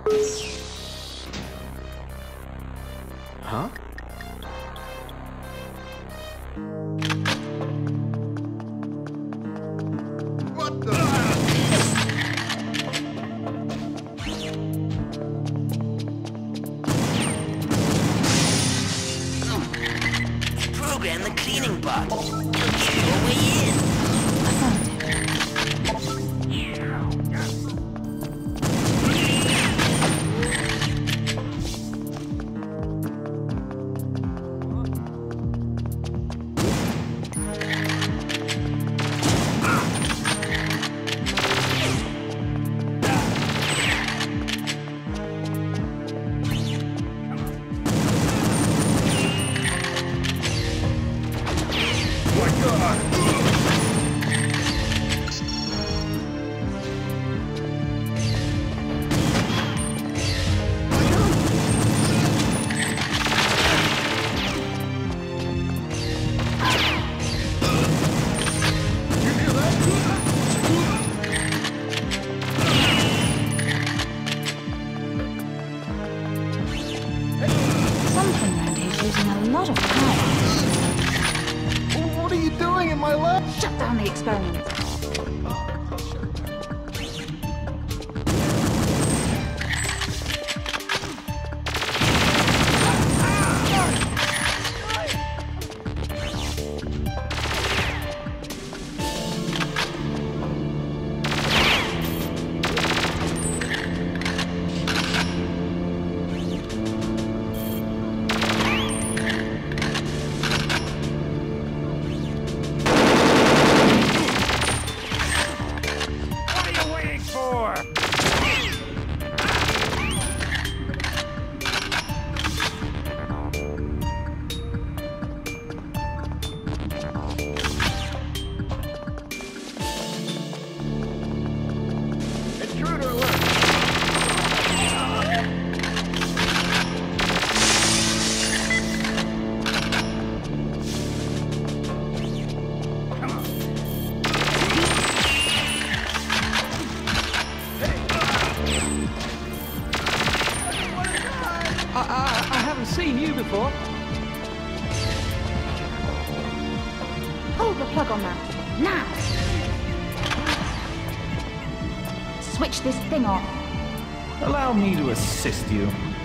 Huh? What the? Program the cleaning bot. It'll give you a way in. What are you doing in my lab? Shut down the experiment. I haven't seen you before. Pull the plug on that. Now! Switch this thing off. Allow me to assist you.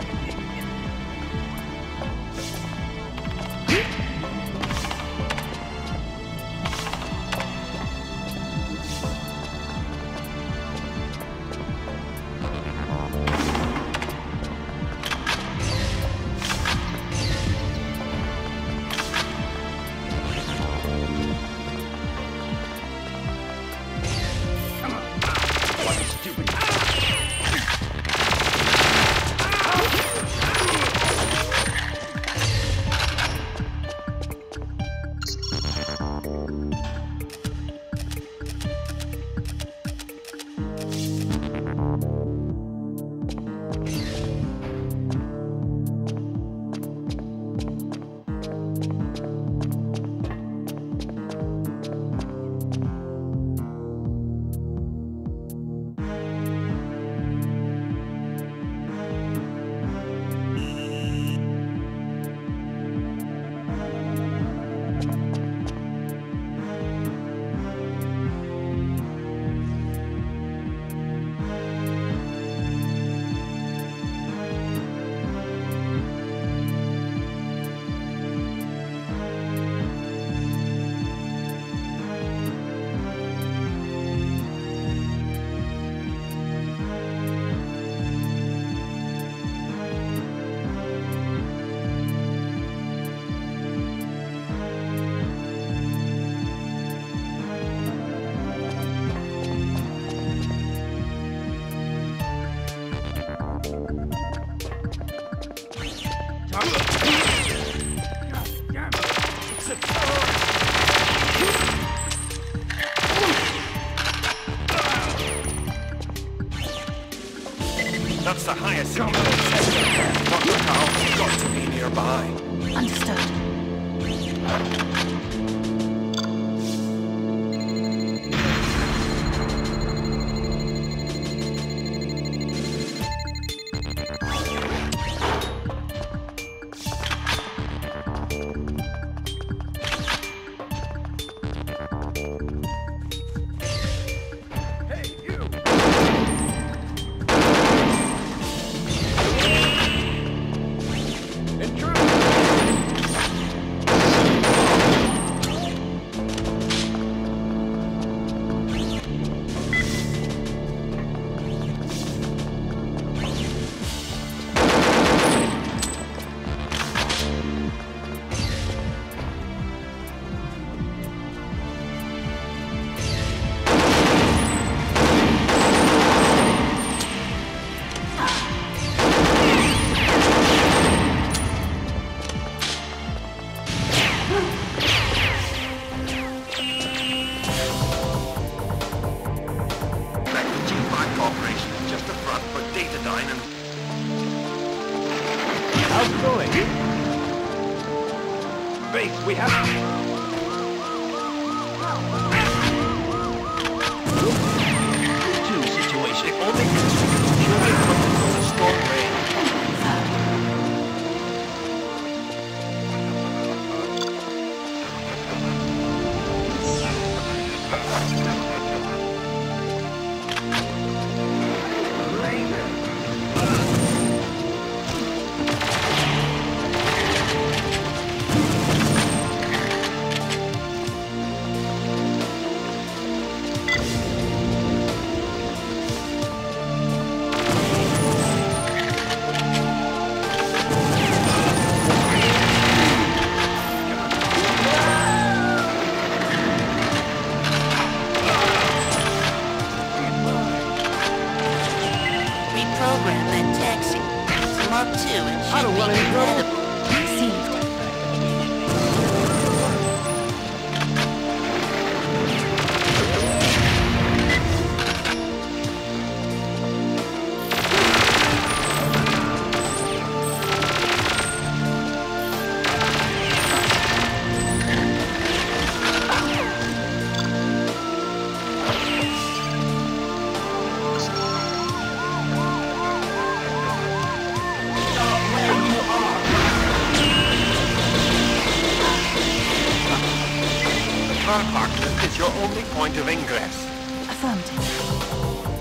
That's the highest common ancestor. Dr. Carl, you've got to be nearby. Understood. How's it going? Wait, we have... Two situation. The only purely coming from the storm rain. Reprogram that taxi. It's Mark II and I don't should want be any trouble. compatible. Received. The car park is your only point of ingress. Affirmative.